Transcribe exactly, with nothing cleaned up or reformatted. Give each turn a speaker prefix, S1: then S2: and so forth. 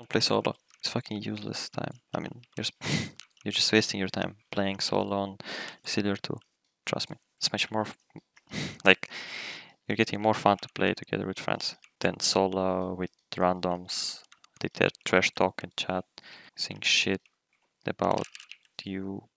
S1: Don't play solo. It's fucking useless time. I mean, you're you're just wasting your time playing solo on Silver two. Trust me, it's much more like you're getting more fun to play together with friends than solo with randoms. They their trash talk in chat, saying shit about you